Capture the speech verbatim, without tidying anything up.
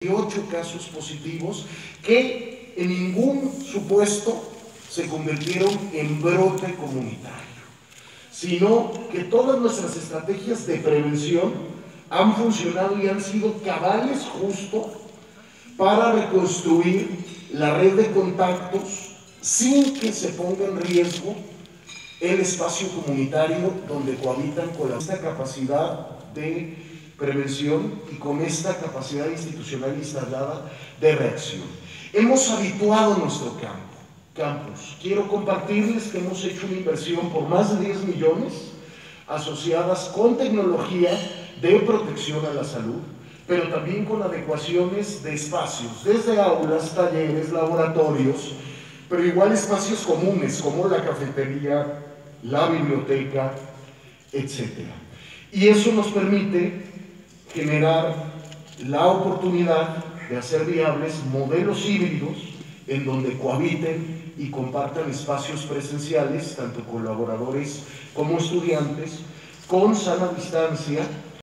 ocho casos positivos que en ningún supuesto se convirtieron en brote comunitario, sino que todas nuestras estrategias de prevención han funcionado y han sido cabales justo para reconstruir la red de contactos sin que se ponga en riesgo el espacio comunitario donde cohabitan con esta capacidad de prevención y con esta capacidad institucional instalada de reacción. Hemos habituado nuestro campo, campus. Quiero compartirles que hemos hecho una inversión por más de diez millones asociadas con tecnología de protección a la salud, pero también con adecuaciones de espacios, desde aulas, talleres, laboratorios, pero igual espacios comunes como la cafetería, la biblioteca, etcétera. Y eso nos permite generar la oportunidad de hacer viables modelos híbridos en donde cohabiten y compartan espacios presenciales, tanto colaboradores como estudiantes, con sana distancia,